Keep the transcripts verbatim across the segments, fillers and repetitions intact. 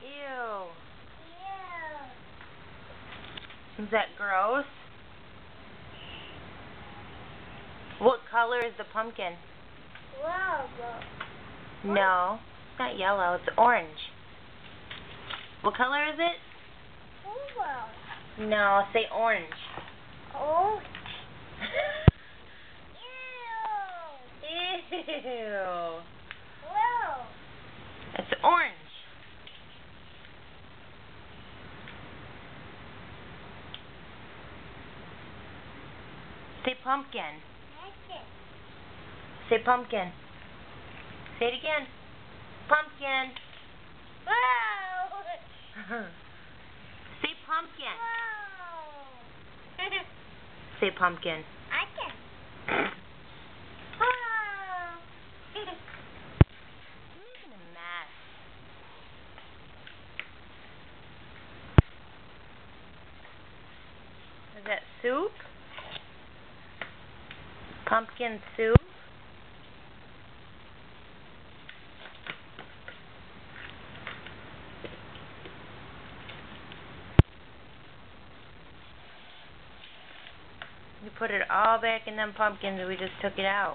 Ew. Ew. Is that gross? What color is the pumpkin? Yellow. No, it's not yellow. It's orange. What color is it? Yellow. No, say orange. Oh. Ew. Yellow. It's orange. Say pumpkin. Say pumpkin. Say it again. Pumpkin. Wow. Say pumpkin. Wow. Say pumpkin. I can. Wow. You're making a mess. Is that soup? Pumpkin soup? You put it all back in them pumpkins and we just took it out.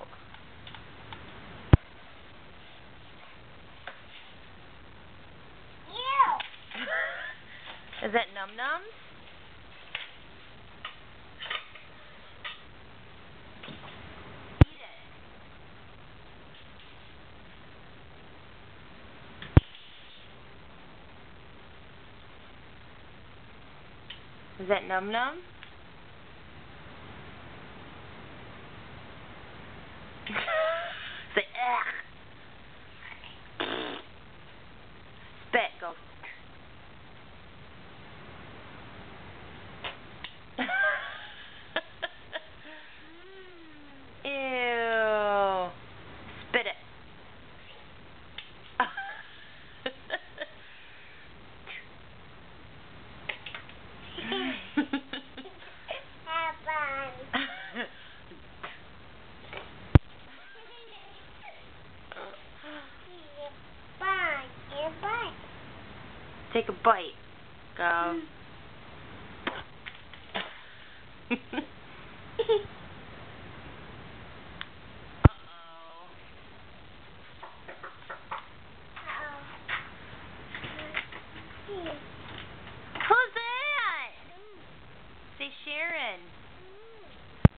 Ew. Is that Num Nums? Eat it. Is that Num Num? Say ugh. Spit, go. Ew. Spit it. Have fun. Bye. Bye. Take a bite. Go.